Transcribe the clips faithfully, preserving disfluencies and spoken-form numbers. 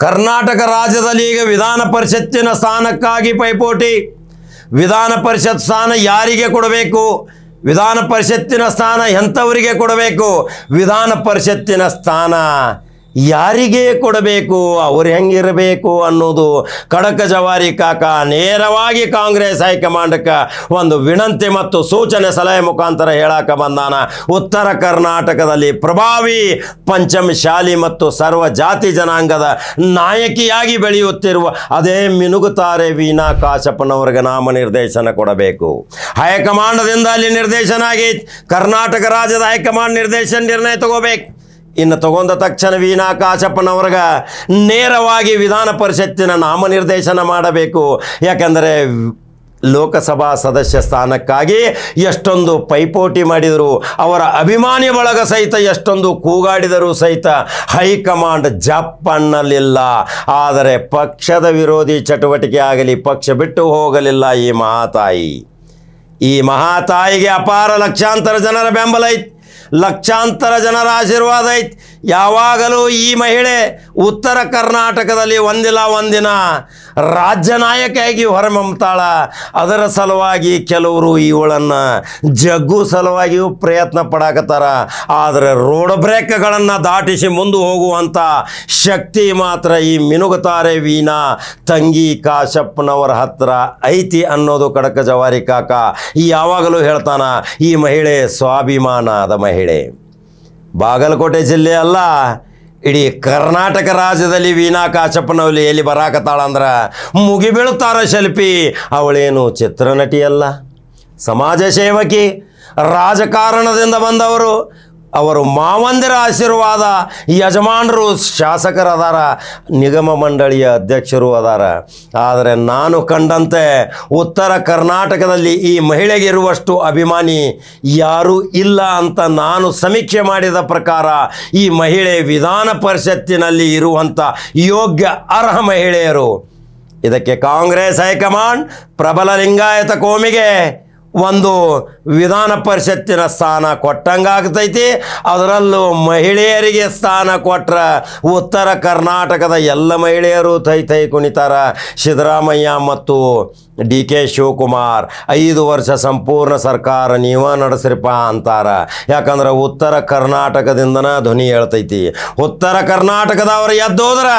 ಕರ್ನಾಟಕ ರಾಜ್ಯದಲ್ಲಿ ಈಗ ವಿಧಾನ ಪರಿಷತ್ತಿನ ಸ್ಥಾನಕ್ಕಾಗಿ ಪೈಪೋಟಿ. ವಿಧಾನ ಪರಿಷತ್ ಸ್ಥಾನ ಯಾರಿಗೆ ಕೊಡಬೇಕು, ವಿಧಾನ ಪರಿಷತ್ತಿನ ಸ್ಥಾನ ಎಂಥವರಿಗೆ ಕೊಡಬೇಕು, ವಿಧಾನ ಪರಿಷತ್ತಿನ ಸ್ಥಾನ ಯಾರಿಗೆ ಕೊಡಬೇಕು, ಅವರು ಹೆಂಗಿರಬೇಕು ಅನ್ನೋದು ಖಡಕ ಜವಾರಿ ಕಾಕ ನೇರವಾಗಿ ಕಾಂಗ್ರೆಸ್ ಹೈಕಮಾಂಡ್ಕ್ಕೆ ಒಂದು ವಿನಂತಿ ಮತ್ತು ಸೂಚನೆ ಸಲಹೆ ಮುಖಾಂತರ ಹೇಳಕ್ಕೆ ಬಂದಾನ. ಉತ್ತರ ಕರ್ನಾಟಕದಲ್ಲಿ ಪ್ರಭಾವಿ ಪಂಚಮಶಾಲಿ ಮತ್ತು ಸರ್ವ ಜಾತಿ ಜನಾಂಗದ ನಾಯಕಿಯಾಗಿ ಬೆಳೆಯುತ್ತಿರುವ ಅದೇ ಮಿನುಗುತ್ತಾರೆ ವೀಣಾ ಕಾಶಪ್ಪನವರಿಗೆ ನಾಮನಿರ್ದೇಶನ ಕೊಡಬೇಕು. ಹೈಕಮಾಂಡದಿಂದ ಅಲ್ಲಿ ನಿರ್ದೇಶನ ಆಗೈತಿ. ಕರ್ನಾಟಕ ರಾಜ್ಯದ ಹೈಕಮಾಂಡ್ ನಿರ್ದೇಶನ ನಿರ್ಣಯ ತಗೋಬೇಕು. ಇನ್ನು ತಗೊಂಡ ತಕ್ಷಣ ವೀಣಾ ಕಾಶಪ್ಪನವ್ರಿಗೆ ನೇರವಾಗಿ ವಿಧಾನ ಪರಿಷತ್ತಿನ ನಾಮನಿರ್ದೇಶನ ಮಾಡಬೇಕು. ಯಾಕೆಂದರೆ ಲೋಕಸಭಾ ಸದಸ್ಯ ಸ್ಥಾನಕ್ಕಾಗಿ ಎಷ್ಟೊಂದು ಪೈಪೋಟಿ ಮಾಡಿದರು, ಅವರ ಅಭಿಮಾನಿ ಬಳಗ ಸಹಿತ ಎಷ್ಟೊಂದು ಕೂಗಾಡಿದರೂ ಸಹಿತ ಹೈಕಮಾಂಡ್ ಜಪ್ಪನ್ನಲಿಲ್ಲ. ಆದರೆ ಪಕ್ಷದ ವಿರೋಧಿ ಚಟುವಟಿಕೆ ಆಗಲಿ, ಪಕ್ಷ ಬಿಟ್ಟು ಹೋಗಲಿಲ್ಲ ಈ ಮಹಾತಾಯಿ. ಈ ಮಹಾತಾಯಿಗೆ ಅಪಾರ ಲಕ್ಷಾಂತರ ಜನರ ಬೆಂಬಲ ಐತಿ, ಲಕ್ಷಾಂತರ ಜನರ ಆಶೀರ್ವಾದ ಐತಿ. ಯಾವಾಗಲೂ ಈ ಮಹಿಳೆ ಉತ್ತರ ಕರ್ನಾಟಕದಲ್ಲಿ ಒಂದಿಲ್ಲ ಒಂದಿನ ರಾಜ್ಯ ನಾಯಕಿಯಾಗಿ ಹೊರಮಮ್ತಾಳ. ಅದರ ಸಲುವಾಗಿ ಕೆಲವರು ಇವಳನ್ನು ಜಗ್ಗು ಸಲುವಾಗಿಯೂ ಪ್ರಯತ್ನ ಪಡಾಕತ್ತಾರ. ಆದರೆ ರೋಡ್ ಬ್ರೇಕ್ಗಳನ್ನು ದಾಟಿಸಿ ಮುಂದೆ ಹೋಗುವಂಥ ಶಕ್ತಿ ಮಾತ್ರ ಈ ಮಿನುಗುತ್ತಾರೆ ವೀಣಾ ತಂಗಿ ಕಾಶಪ್ಪನವರ ಹತ್ರ ಐತಿ ಅನ್ನೋದು ಖಡಕ ಜವಾರಿ ಕಾಕ ಯಾವಾಗಲೂ ಹೇಳ್ತಾನ. ಈ ಮಹಿಳೆ ಸ್ವಾಭಿಮಾನದ ಮಹಿಳೆ. ಬಾಗಲಕೋಟೆ ಜಿಲ್ಲೆ ಅಲ್ಲ, ಇಡೀ ಕರ್ನಾಟಕ ರಾಜ್ಯದಲ್ಲಿ ವೀಣಾ ಕಾಶಪ್ಪನವಲ್ಲಿ ಎಲ್ಲಿ ಬರಾಕತ್ತಾಳಂದ್ರೆ ಮುಗಿಬೀಳುತ್ತಾರ ಶಿಲ್ಪಿ. ಅವಳೇನು ಚಿತ್ರನಟಿ ಅಲ್ಲ, ಸಮಾಜ ಸೇವಕಿ, ರಾಜಕಾರಣದಿಂದ ಬಂದವರು. ಅವರು ಮಾವಂದಿರ ಆಶೀರ್ವಾದ, ಯಜಮಾನರು ಶಾಸಕರದಾರ, ನಿಗಮ ಮಂಡಳಿಯ ಅಧ್ಯಕ್ಷರು ಅದಾರ. ಆದರೆ ನಾನು ಕಂಡಂತೆ ಉತ್ತರ ಕರ್ನಾಟಕದಲ್ಲಿ ಈ ಮಹಿಳೆಗಿರುವಷ್ಟು ಅಭಿಮಾನಿ ಯಾರೂ ಇಲ್ಲ ಅಂತ ನಾನು ಸಮೀಕ್ಷೆ ಮಾಡಿದ ಪ್ರಕಾರ ಈ ಮಹಿಳೆ ವಿಧಾನ ಪರಿಷತ್ತಿನಲ್ಲಿ ಇರುವಂಥ ಯೋಗ್ಯ ಅರ್ಹ ಮಹಿಳೆಯರು. ಇದಕ್ಕೆ ಕಾಂಗ್ರೆಸ್ ಹೈಕಮಾಂಡ್ ಪ್ರಬಲ ಲಿಂಗಾಯತ ಕೋಮಿಗೆ ಒಂದು ವಿಧಾನ ಪರಿಷತ್ತಿನ ಸ್ಥಾನ ಕೊಟ್ಟಂಗಾಗ್ತೈತಿ. ಅದರಲ್ಲೂ ಮಹಿಳೆಯರಿಗೆ ಸ್ಥಾನ ಕೊಟ್ಟರೆ ಉತ್ತರ ಕರ್ನಾಟಕದ ಎಲ್ಲ ಮಹಿಳೆಯರು ತೈ ತೈ ಕುಣಿತಾರ. ಸಿದ್ದರಾಮಯ್ಯ ಮತ್ತು ಡಿ ಕೆ ಶಿವಕುಮಾರ್ ಐದು ವರ್ಷ ಸಂಪೂರ್ಣ ಸರ್ಕಾರ ನೀವ ನಡೆಸ್ರಿಪ್ಪ ಅಂತಾರ. ಯಾಕಂದ್ರೆ ಉತ್ತರ ಕರ್ನಾಟಕದಿಂದನ ಧ್ವನಿ ಹೇಳ್ತೈತಿ. ಉತ್ತರ ಕರ್ನಾಟಕದವರು ಎದ್ದೋದ್ರೆ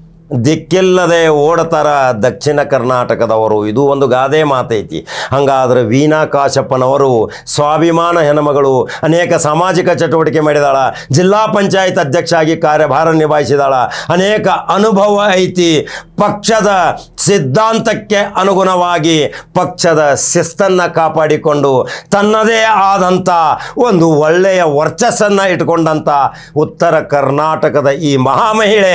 ದಿಕ್ಕಿಲ್ಲದೆ ಓಡ್ತಾರ ದಕ್ಷಿಣ ಕರ್ನಾಟಕದವರು. ಇದು ಒಂದು ಗಾದೆ ಮಾತೈತಿ. ಹಾಗಾದ್ರೆ ವೀಣಾ ಕಾಶಪ್ಪನವರು ಸ್ವಾಭಿಮಾನ ಹೆಣ್ಮಗಳು, ಅನೇಕ ಸಾಮಾಜಿಕ ಚಟುವಟಿಕೆ ಮಾಡಿದಾಳ, ಜಿಲ್ಲಾ ಪಂಚಾಯತ್ ಅಧ್ಯಕ್ಷ ಆಗಿ ಕಾರ್ಯಭಾರ ನಿಭಾಯಿಸಿದಾಳ, ಅನೇಕ ಅನುಭವ ಐತಿ. ಪಕ್ಷದ ಸಿದ್ಧಾಂತಕ್ಕೆ ಅನುಗುಣವಾಗಿ ಪಕ್ಷದ ಶಿಸ್ತನ್ನು ಕಾಪಾಡಿಕೊಂಡು ತನ್ನದೇ ಆದಂಥ ಒಂದು ಒಳ್ಳೆಯ ವರ್ಚಸ್ಸನ್ನು ಇಟ್ಕೊಂಡಂಥ ಉತ್ತರ ಕರ್ನಾಟಕದ ಈ ಮಹಾಮಹಿಳೆ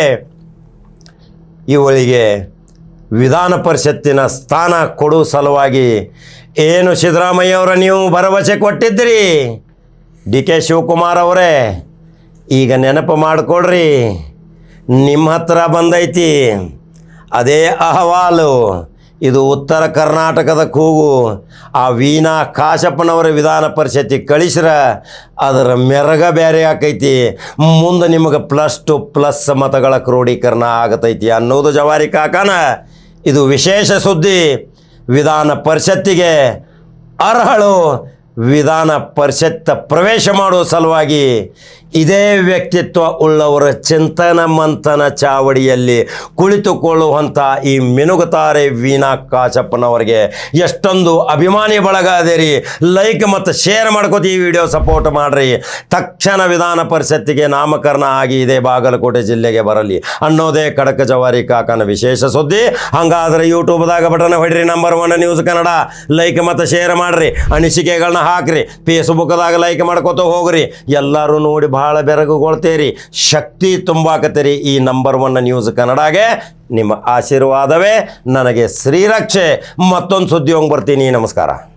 ಇವಳಿಗೆ ವಿಧಾನ ಪರಿಷತ್ತಿನ ಸ್ಥಾನ ಕೊಡುವ ಸಲುವಾಗಿ ಏನು ಸಿದ್ದರಾಮಯ್ಯವರ ನೀವು ಭರವಸೆ ಕೊಟ್ಟಿದ್ದಿರಿ, ಡಿ ಕೆ ಶಿವಕುಮಾರ್ ಅವರೇ ಈಗ ನೆನಪು ಮಾಡಿಕೊಡ್ರಿ, ನಿಮ್ಮ ಹತ್ರ ಬಂದೈತಿ ಅದೇ ಅಹವಾಲು. ಇದು ಉತ್ತರ ಕರ್ನಾಟಕದ ಕೂಗು. ಆ ವೀಣಾ ಕಾಶಪ್ಪನವರ ವಿಧಾನ ಪರಿಷತ್ತಿಗೆ ಕಳಿಸ್ರ ಅದರ ಮೆರಗ ಬೇರೆ ಆಕೈತಿ. ಮುಂದೆ ನಿಮಗೆ ಪ್ಲಸ್ ಟು ಪ್ಲಸ್ ಮತಗಳ ಕ್ರೋಢೀಕರಣ ಆಗತೈತಿ ಅನ್ನೋದು ಜವಾರಿ ಕಾಕನ ಇದು ವಿಶೇಷ ಸುದ್ದಿ. ವಿಧಾನ ಪರಿಷತ್ತಿಗೆ ಅರ್ಹಳು ವಿಧಾನ ಪರಿಷತ್ ಪ್ರವೇಶ ಮಾಡುವ ಸಲುವಾಗಿ ಇದೇ ವ್ಯಕ್ತಿತ್ವ ಉಳ್ಳವರ ಚಿಂತನ ಮಂಥನ ಚಾವಡಿಯಲ್ಲಿ ಕುಳಿತುಕೊಳ್ಳುವಂಥ ಈ ಮಿನುಗುತ್ತಾರೆ ವೀಣಾ ಕಾಶಪ್ಪನವರಿಗೆ ಎಷ್ಟೊಂದು ಅಭಿಮಾನಿ ಬಳಗ ಅದೇರಿ. ಲೈಕ್ ಮತ್ತು ಶೇರ್ ಮಾಡ್ಕೋತಿ ಈ ವಿಡಿಯೋ ಸಪೋರ್ಟ್ ಮಾಡಿರಿ. ತಕ್ಷಣ ವಿಧಾನ ಪರಿಷತ್ತಿಗೆ ನಾಮಕರಣ ಆಗಿ ಇದೇ ಬಾಗಲಕೋಟೆ ಜಿಲ್ಲೆಗೆ ಬರಲಿ ಅನ್ನೋದೇ ಖಡಕ ಜವಾರಿ ಕಾಕನ ವಿಶೇಷ ಸುದ್ದಿ. ಹಾಗಾದ್ರೆ ಯೂಟ್ಯೂಬ್ದಾಗ ಬಟನ್ ಹೊಡ್ರಿ, number one news Kannada. Like ಮತ್ತು ಶೇರ್ ಮಾಡಿರಿ, ಅನಿಸಿಕೆಗಳನ್ನ ಹಾಕ್ರಿ, ಫೇಸ್ಬುಕ್ದಾಗ ಲೈಕ್ ಮಾಡ್ಕೋತ ಹೋಗ್ರಿ. ಎಲ್ಲರೂ ನೋಡಿ ಭಾಳ ಬೆರಗುಗೊಳ್ತೀರಿ, ಶಕ್ತಿ ತುಂಬಾಕತ್ತೀರಿ ಈ ನಂಬರ್ ಒನ್ ನ್ಯೂಸ್ ಕನ್ನಡಗೆ. ನಿಮ್ಮ ಆಶೀರ್ವಾದವೇ ನನಗೆ ಶ್ರೀರಕ್ಷೆ. ಮತ್ತೊಂದು ಸುದ್ದಿ ಹೋಗಿ ಬರ್ತೀನಿ. ನಮಸ್ಕಾರ.